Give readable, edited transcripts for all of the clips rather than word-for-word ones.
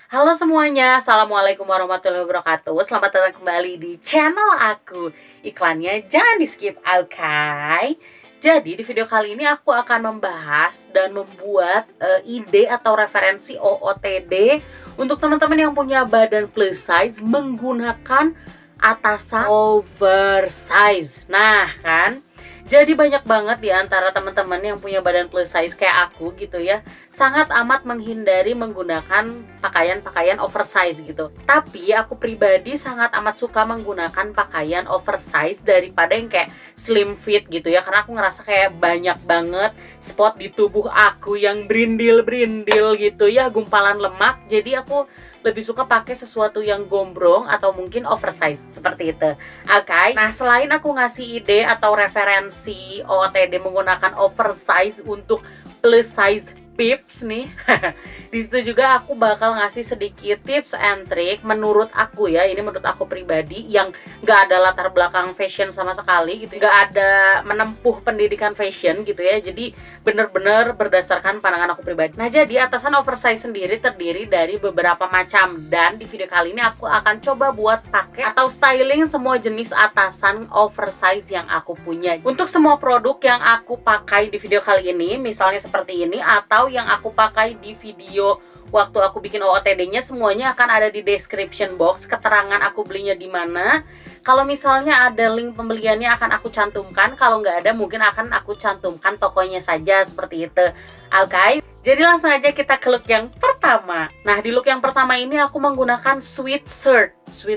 Halo semuanya, Assalamualaikum warahmatullahi wabarakatuh. Selamat datang kembali di channel aku. Iklannya jangan di skip, oke? Jadi di video kali ini aku akan membahas dan membuat ide atau referensi OOTD untuk teman-teman yang punya badan plus size menggunakan atasan oversize. Nah kan, jadi banyak banget di antara teman-teman yang punya badan plus size kayak aku gitu ya, sangat amat menghindari menggunakan pakaian-pakaian oversize gitu. Tapi aku pribadi sangat amat suka menggunakan pakaian oversize daripada yang kayak slim fit gitu ya, karena aku ngerasa kayak banyak banget spot di tubuh aku yang berindil-berindil gitu ya, gumpalan lemak. Jadi aku lebih suka pakai sesuatu yang gombrong atau mungkin oversize seperti itu. Oke. Nah, selain aku ngasih ide atau referensi OOTD menggunakan oversize untuk plus size peeps nih, di situ juga aku bakal ngasih sedikit tips and trick menurut aku ya, ini menurut aku pribadi yang nggak ada latar belakang fashion sama sekali gitu, nggak ada menempuh pendidikan fashion gitu ya, jadi bener-bener berdasarkan pandangan aku pribadi. Nah, jadi atasan oversize sendiri terdiri dari beberapa macam, dan di video kali ini aku akan coba buat pakai atau styling semua jenis atasan oversize yang aku punya. Untuk semua produk yang aku pakai di video kali ini, misalnya seperti ini, atau yang aku pakai di video waktu aku bikin OOTD-nya, semuanya akan ada di description box, keterangan aku belinya di mana. Kalau misalnya ada link pembeliannya akan aku cantumkan, kalau nggak ada mungkin akan aku cantumkan tokonya saja, seperti itu. Oke, jadi langsung aja kita ke look yang pertama. Nah, di look yang pertama ini aku menggunakan sweater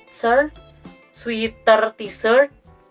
t-shirt.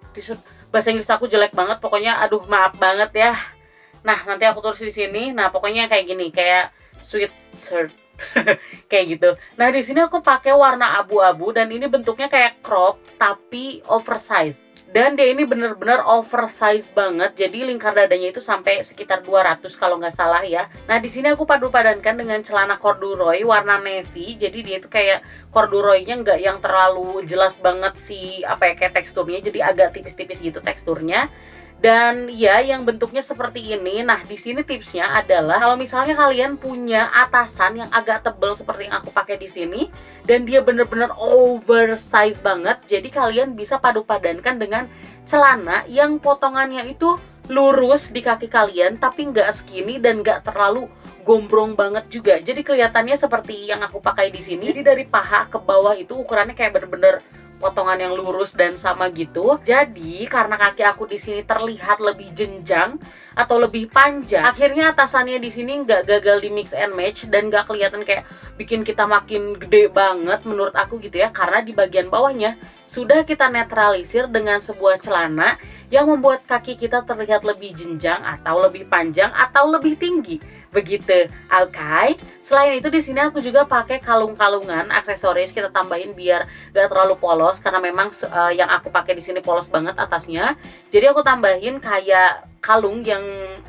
Bahasa Inggris aku jelek banget, pokoknya aduh maaf banget ya. Nah, nanti aku tulis di sini. Nah, pokoknya kayak gini, kayak sweatshirt. Kayak gitu. Nah, di sini aku pakai warna abu-abu dan ini bentuknya kayak crop tapi oversize. Dan dia ini bener-bener oversize banget. Jadi lingkar dadanya itu sampai sekitar 200 kalau nggak salah ya. Nah, di sini aku padu-padankan dengan celana corduroy warna navy. Jadi dia itu kayak corduroynya nggak yang terlalu jelas banget sih, apa ya, kayak teksturnya. Jadi agak tipis-tipis gitu teksturnya. Dan ya, yang bentuknya seperti ini. Nah, di sini tipsnya adalah kalau misalnya kalian punya atasan yang agak tebal seperti yang aku pakai di sini dan dia bener-bener oversize banget, jadi kalian bisa padu-padankan dengan celana yang potongannya itu lurus di kaki kalian tapi nggak skinny dan nggak terlalu gombrong banget juga. Jadi kelihatannya seperti yang aku pakai di sini. Jadi dari paha ke bawah itu ukurannya kayak bener-bener potongan yang lurus dan sama gitu. Jadi karena kaki aku di sini terlihat lebih jenjang atau lebih panjang, akhirnya atasannya di sini nggak gagal di mix and match dan nggak kelihatan kayak bikin kita makin gede banget menurut aku gitu ya, karena di bagian bawahnya sudah kita netralisir dengan sebuah celana yang membuat kaki kita terlihat lebih jenjang atau lebih panjang atau lebih tinggi. Begitu, oke. Selain itu di sini aku juga pakai kalung-kalungan, aksesoris kita tambahin biar gak terlalu polos, karena memang yang aku pakai di sini polos banget atasnya. Jadi aku tambahin kayak kalung yang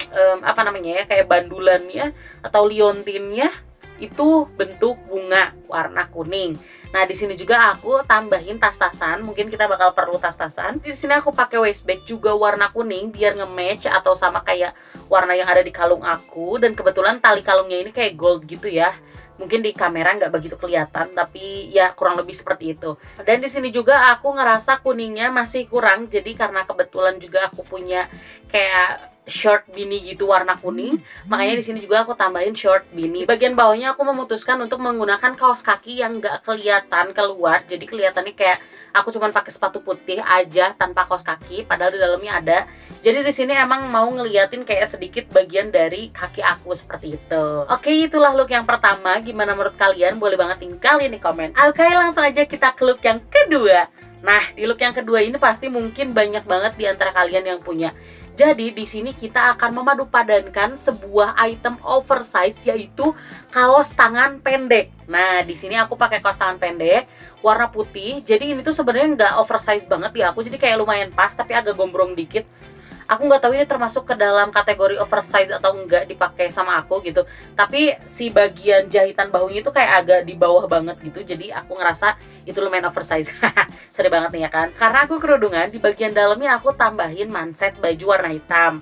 apa namanya ya, kayak bandulannya atau liontinnya itu bentuk bunga warna kuning. Nah, di sini juga aku tambahin tas-tasan, mungkin kita bakal perlu tas-tasan. Di sini aku pakai waist bag juga warna kuning biar nge-match atau sama kayak warna yang ada di kalung aku, dan kebetulan tali kalungnya ini kayak gold gitu ya. Mungkin di kamera nggak begitu kelihatan, tapi ya kurang lebih seperti itu. Dan di sini juga aku ngerasa kuningnya masih kurang, jadi karena kebetulan juga aku punya kayak short beanie gitu warna kuning, makanya di sini juga aku tambahin short beanie. Bagian bawahnya aku memutuskan untuk menggunakan kaos kaki yang nggak kelihatan keluar, jadi kelihatannya kayak aku cuma pakai sepatu putih aja tanpa kaos kaki, padahal di dalamnya ada. Jadi di sini emang mau ngeliatin kayak sedikit bagian dari kaki aku seperti itu. Oke, itulah look yang pertama. Gimana menurut kalian? Boleh banget tinggalin di komen. Oke, langsung aja kita ke look yang kedua. Nah, di look yang kedua ini pasti mungkin banyak banget di antara kalian yang punya. Jadi di sini kita akan memadupadankan sebuah item oversize, yaitu kaos tangan pendek. Nah, di sini aku pakai kaos tangan pendek warna putih. Jadi ini tuh sebenarnya nggak oversize banget di aku, jadi kayak lumayan pas tapi agak gombrong dikit. Aku nggak tahu ini termasuk ke dalam kategori oversize atau enggak dipakai sama aku gitu. Tapi si bagian jahitan bahunya itu kayak agak di bawah banget gitu. Jadi aku ngerasa itu lumayan oversize. Sedih banget nih ya kan. Karena aku kerudungan, di bagian dalamnya aku tambahin manset baju warna hitam.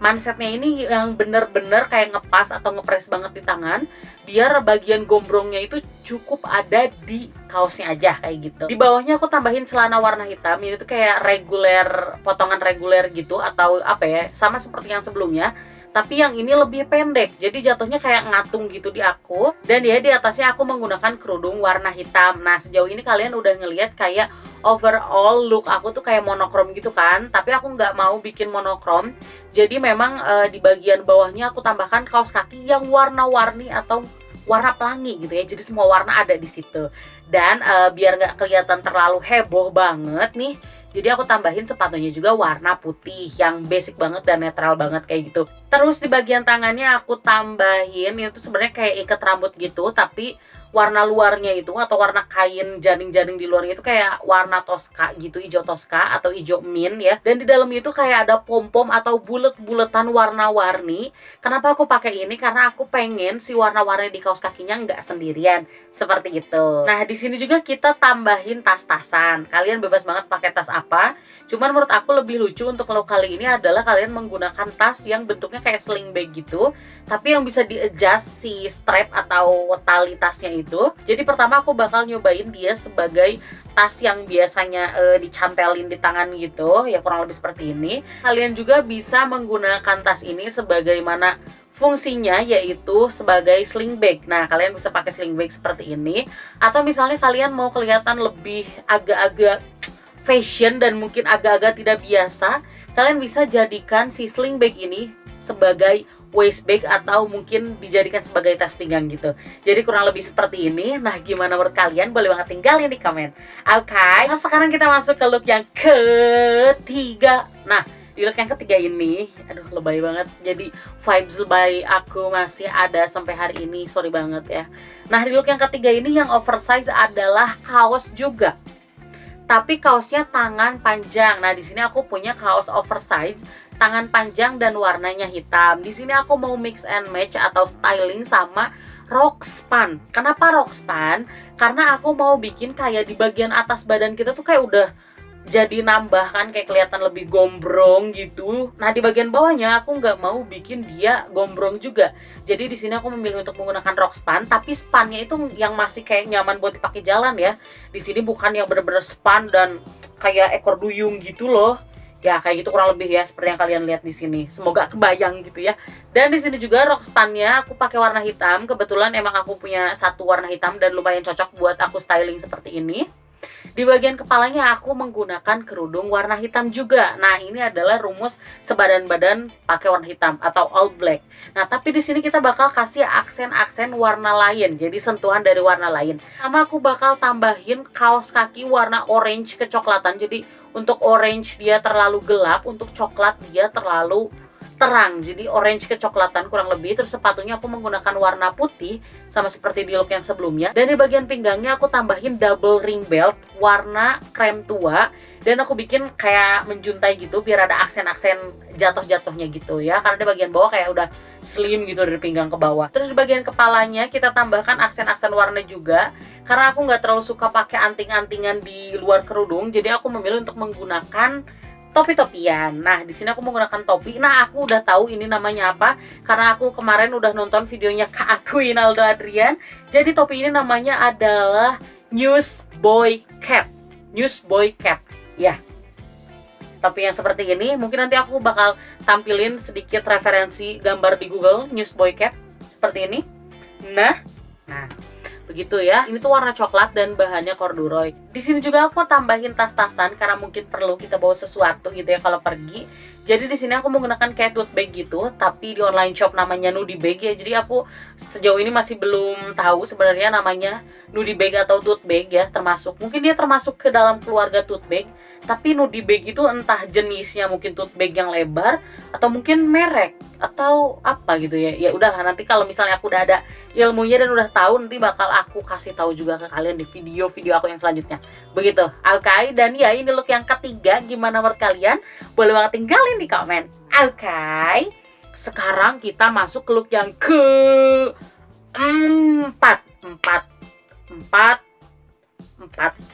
mansetnya ini yang bener-bener kayak ngepas atau ngepres banget di tangan, biar bagian gombrongnya itu cukup ada di kaosnya aja kayak gitu. Di bawahnya aku tambahin celana warna hitam, ini tuh kayak reguler, potongan reguler gitu, atau apa ya, sama seperti yang sebelumnya, tapi yang ini lebih pendek, jadi jatuhnya kayak ngatung gitu di aku. Dan ya di atasnya aku menggunakan kerudung warna hitam. Nah sejauh ini kalian udah ngelihat kayak overall look aku tuh kayak monokrom gitu kan, tapi aku nggak mau bikin monokrom. Jadi memang di bagian bawahnya aku tambahkan kaos kaki yang warna-warni atau warna pelangi gitu ya, jadi semua warna ada di situ. Dan biar nggak kelihatan terlalu heboh banget nih, jadi aku tambahin sepatunya juga warna putih yang basic banget dan netral banget kayak gitu. Terus di bagian tangannya aku tambahin, itu sebenarnya kayak ikat rambut gitu, tapi warna luarnya itu atau warna kain jaring-jaring di luarnya itu kayak warna toska gitu, hijau toska atau hijau mint ya. Dan di dalamnya itu kayak ada pom-pom atau bulet-buletan warna-warni. Kenapa aku pakai ini? Karena aku pengen si warna-warni di kaos kakinya nggak sendirian seperti itu. Nah di sini juga kita tambahin tas-tasan. Kalian bebas banget pakai tas apa. Cuman menurut aku lebih lucu untuk look kali ini adalah kalian menggunakan tas yang bentuknya kayak sling bag gitu, tapi yang bisa di-adjust si strap atau tali tasnya itu. Jadi pertama aku bakal nyobain dia sebagai tas yang biasanya dicantelin di tangan gitu, ya kurang lebih seperti ini. Kalian juga bisa menggunakan tas ini sebagaimana fungsinya, yaitu sebagai sling bag. Nah kalian bisa pakai sling bag seperti ini, atau misalnya kalian mau kelihatan lebih agak-agak fashion dan mungkin agak-agak tidak biasa, kalian bisa jadikan si sling bag ini sebagai waist bag atau mungkin dijadikan sebagai tas pinggang gitu. Jadi kurang lebih seperti ini. Nah gimana menurut kalian? Boleh banget tinggalin di komen. Oke, nah sekarang kita masuk ke look yang ketiga. Nah di look yang ketiga ini, aduh lebay banget. Jadi vibes lebay aku masih ada sampai hari ini, sorry banget ya. Nah di look yang ketiga ini yang oversize adalah kaos juga, tapi kaosnya tangan panjang. Nah, di sini aku punya kaos oversize tangan panjang dan warnanya hitam. Di sini aku mau mix and match atau styling sama rok span. Kenapa rok span? Karena aku mau bikin kayak di bagian atas badan kita tuh kayak udah jadi nambah kan, kayak kelihatan lebih gombrong gitu. Nah di bagian bawahnya aku nggak mau bikin dia gombrong juga. Jadi di sini aku memilih untuk menggunakan rok span, tapi spannya itu yang masih kayak nyaman buat dipakai jalan ya. Di sini bukan yang bener-bener span dan kayak ekor duyung gitu loh. Ya kayak gitu kurang lebih ya, seperti yang kalian lihat di sini. Semoga kebayang gitu ya. Dan di sini juga rok spannya aku pakai warna hitam. Kebetulan emang aku punya satu warna hitam dan lumayan cocok buat aku styling seperti ini. Di bagian kepalanya aku menggunakan kerudung warna hitam juga. Nah, ini adalah rumus sebadan badan pakai warna hitam atau all black. Nah, tapi di sini kita bakal kasih aksen-aksen warna lain. Jadi sentuhan dari warna lain. Sama aku bakal tambahin kaos kaki warna orange kecoklatan. Jadi untuk orange dia terlalu gelap, untuk coklat dia terlalu terang, jadi orange kecoklatan kurang lebih. Terus sepatunya aku menggunakan warna putih sama seperti di look yang sebelumnya. Dan di bagian pinggangnya aku tambahin double ring belt warna krem tua, dan aku bikin kayak menjuntai gitu biar ada aksen-aksen jatuh-jatuhnya gitu ya, karena di bagian bawah kayak udah slim gitu dari pinggang ke bawah. Terus di bagian kepalanya kita tambahkan aksen-aksen warna juga, karena aku nggak terlalu suka pakai anting-antingan di luar kerudung, jadi aku memilih untuk menggunakan topi-topian. Nah, di sini aku menggunakan topi. Nah, aku udah tahu ini namanya apa karena aku kemarin udah nonton videonya Kak aku Inaldo Adrian. Jadi topi ini namanya adalah Newsboy Cap. Newsboy Cap. Ya. Topi yang seperti ini, mungkin nanti aku bakal tampilin sedikit referensi gambar di Google Newsboy Cap seperti ini. Nah, begitu ya. Ini tuh warna coklat dan bahannya corduroy. Di sini juga aku tambahin tas-tasan karena mungkin perlu kita bawa sesuatu gitu ya kalau pergi. Jadi di sini aku menggunakan kayak tote bag gitu, tapi di online shop namanya nudie bag ya. Jadi aku sejauh ini masih belum tahu sebenarnya namanya nudie bag atau tote bag ya, termasuk mungkin dia termasuk ke dalam keluarga tote bag. Tapi nudie bag itu entah jenisnya, mungkin tote bag yang lebar atau mungkin merek atau apa gitu ya. Ya udahlah, nanti kalau misalnya aku udah ada ilmunya dan udah tahu, nanti bakal aku kasih tahu juga ke kalian di video-video aku yang selanjutnya. Begitu. Oke, dan ya ini look yang ketiga. Gimana menurut kalian? Boleh banget tinggalin di komen. Oke. Sekarang kita masuk ke look yang ke empat.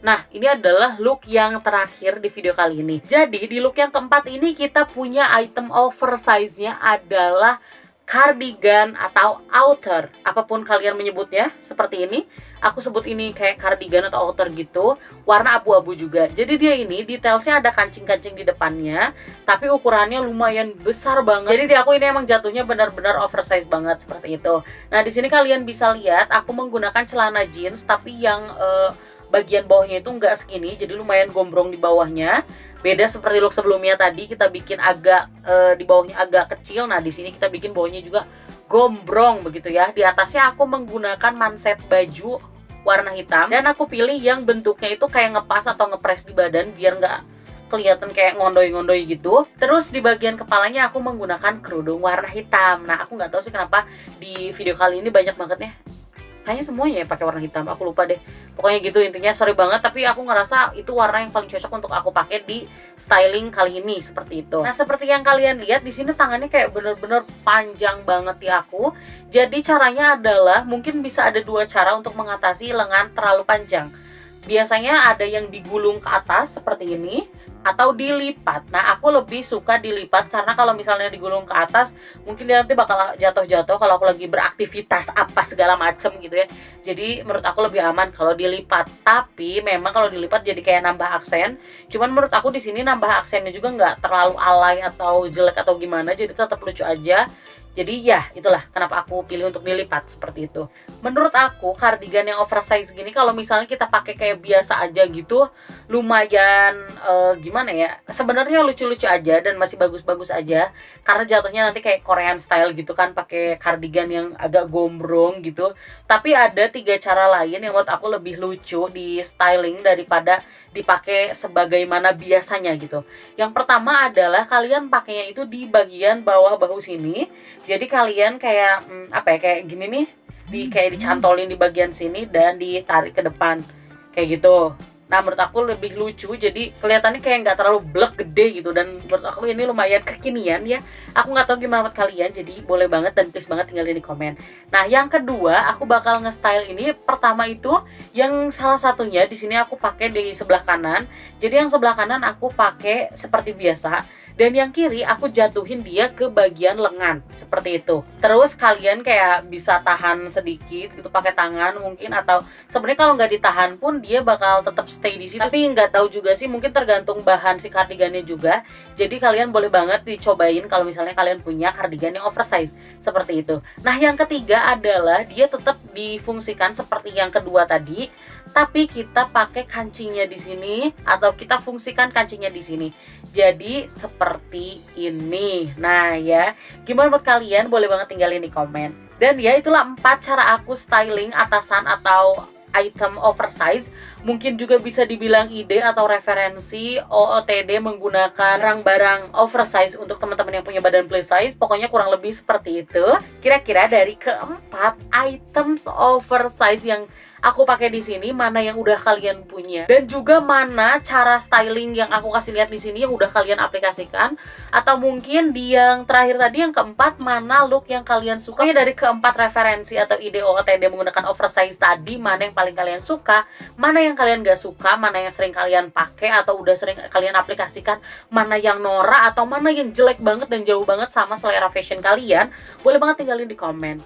Nah, ini adalah look yang terakhir di video kali ini. Jadi, di look yang keempat ini kita punya item oversize-nya adalah cardigan atau outer. Apapun kalian menyebutnya, seperti ini. Aku sebut ini kayak cardigan atau outer gitu. Warna abu-abu juga. Jadi dia ini detailsnya ada kancing-kancing di depannya, tapi ukurannya lumayan besar banget. Jadi di aku ini emang jatuhnya benar-benar oversize banget seperti itu. Nah, di sini kalian bisa lihat aku menggunakan celana jeans tapi yang bagian bawahnya itu enggak segini, jadi lumayan gombrong di bawahnya. Beda seperti look sebelumnya tadi kita bikin agak di bawahnya agak kecil. Nah, di sini kita bikin bawahnya juga gombrong begitu ya. Di atasnya aku menggunakan manset baju warna hitam dan aku pilih yang bentuknya itu kayak ngepas atau ngepres di badan biar nggak kelihatan kayak ngondoy-ngondoy gitu. Terus di bagian kepalanya aku menggunakan kerudung warna hitam. Nah, aku nggak tahu sih kenapa di video kali ini banyak banget ya. Kayaknya semuanya ya pakai warna hitam, aku lupa deh. Pokoknya gitu intinya, sorry banget, tapi aku ngerasa itu warna yang paling cocok untuk aku pakai di styling kali ini seperti itu. Nah, seperti yang kalian lihat di sini tangannya kayak bener-bener panjang banget di aku. Jadi caranya adalah mungkin bisa ada dua cara untuk mengatasi lengan terlalu panjang. Biasanya ada yang digulung ke atas seperti ini atau dilipat. Nah, aku lebih suka dilipat karena kalau misalnya digulung ke atas mungkin dia nanti bakal jatuh-jatuh kalau aku lagi beraktivitas apa segala macem gitu ya. Jadi menurut aku lebih aman kalau dilipat. Tapi memang kalau dilipat jadi kayak nambah aksen. Cuman menurut aku di sini nambah aksennya juga nggak terlalu alay atau jelek atau gimana, jadi tetap lucu aja. Jadi ya itulah kenapa aku pilih untuk dilipat seperti itu. Menurut aku kardigan yang oversize gini kalau misalnya kita pakai kayak biasa aja gitu lumayan gimana ya, sebenarnya lucu-lucu aja dan masih bagus-bagus aja karena jatuhnya nanti kayak Korean style gitu kan, pakai kardigan yang agak gombrong gitu. Tapi ada 3 cara lain yang menurut aku lebih lucu di styling daripada dipakai sebagaimana biasanya gitu. Yang pertama adalah kalian pakainya itu di bagian bawah bahu sini. Jadi kalian kayak apa ya, kayak gini nih, kayak dicantolin di bagian sini dan ditarik ke depan kayak gitu. Nah, menurut aku lebih lucu, jadi kelihatannya kayak nggak terlalu blek gede gitu, dan menurut aku ini lumayan kekinian ya. Aku nggak tahu gimana menurut kalian, jadi boleh banget dan please banget tinggalin di komen. Nah, yang kedua aku bakal nge-style ini. Pertama itu yang salah satunya di sini aku pakai di sebelah kanan. Jadi yang sebelah kanan aku pakai seperti biasa. Dan yang kiri aku jatuhin dia ke bagian lengan seperti itu. Terus kalian kayak bisa tahan sedikit gitu pakai tangan mungkin, atau sebenarnya kalau nggak ditahan pun dia bakal tetap stay di situ. Tapi nggak tahu juga sih, mungkin tergantung bahan si kardigannya juga. Jadi kalian boleh banget dicobain kalau misalnya kalian punya kardigan yang oversize seperti itu. Nah, yang ketiga adalah dia tetap difungsikan seperti yang kedua tadi, tapi kita pakai kancingnya di sini atau kita fungsikan kancingnya di sini. Jadi seperti ini. Nah ya, gimana buat kalian? Boleh banget tinggalin di komen. Dan ya itulah 4 cara aku styling atasan atau item oversize. Mungkin juga bisa dibilang ide atau referensi OOTD menggunakan barang-barang oversize untuk teman-teman yang punya badan plus size. Pokoknya kurang lebih seperti itu. Kira-kira dari keempat items oversize yang aku pakai di sini, mana yang udah kalian punya, dan juga mana cara styling yang aku kasih lihat di sini yang udah kalian aplikasikan, atau mungkin di yang terakhir tadi yang keempat, mana look yang kalian suka. Dari keempat referensi atau ide OOTD menggunakan oversize tadi, mana yang paling kalian suka, mana yang kalian gak suka, mana yang sering kalian pakai atau udah sering kalian aplikasikan, mana yang norak atau mana yang jelek banget dan jauh banget sama selera fashion kalian. Boleh banget tinggalin di komen.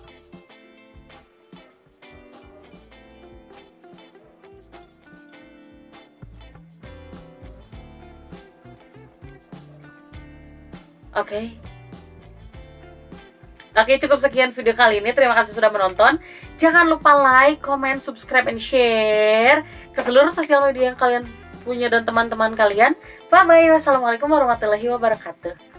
Oke, cukup sekian video kali ini. Terima kasih sudah menonton. Jangan lupa like, comment, subscribe, and share ke seluruh sosial media yang kalian punya dan teman-teman kalian. Bye-bye. Wassalamualaikum warahmatullahi wabarakatuh.